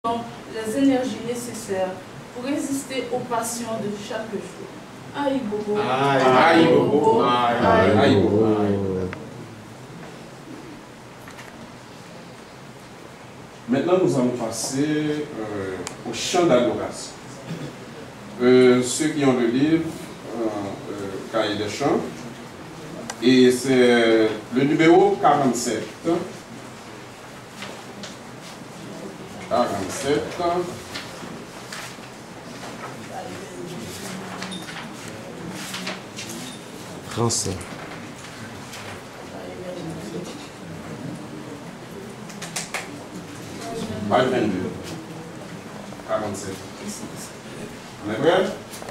donc les énergies nécessaires pour résister aux passions de chaque jour. Aïe bobo, aïe bobo, aïe bobo. Maintenant, nous allons passer au chant d'adoration. Ceux qui ont le livre, Cahier des chants, et c'est le numéro 47. 47. Français. Page 22. 47. On est prêt?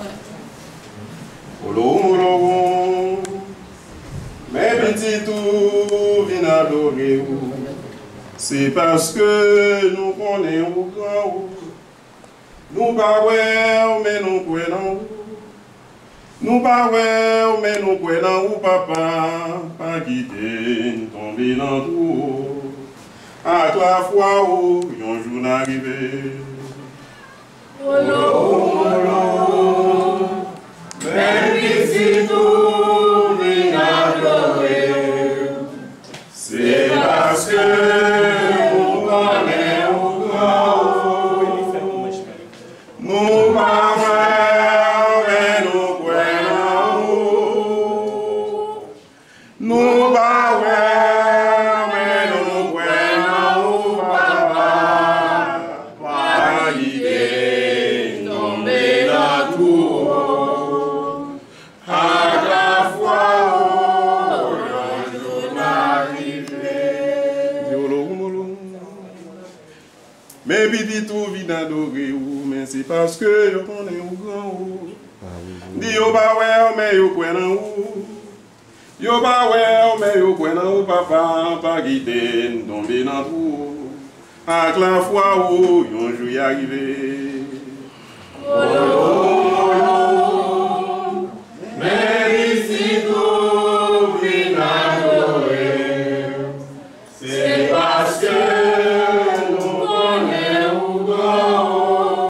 Olo, mes petits tout viennent adorer vous. C'est parce que nous connaissons grand. Nous pas ouais, mais nous croyons. Nous pas ouais, mais nous croyons papa. Pas quitter, tomber dans tout. À toi fois où un jour n'arrivé. Même si tout vient adorer, c'est parce que nous connaissons grand. Nous pas mais nous croyons. Nous pas mais nous croyons papa. Pas l'idée tomber dans tout. Mais petit tout vient d'adorer ou, mais c'est parce que je connais ou grand ou. Dis yo ba ouais, mais yo connais ou. Yo ba ouais, mais yo connais ou papa, pas quitter, tomber dans tout. À la fois où, yon jour y arrivé.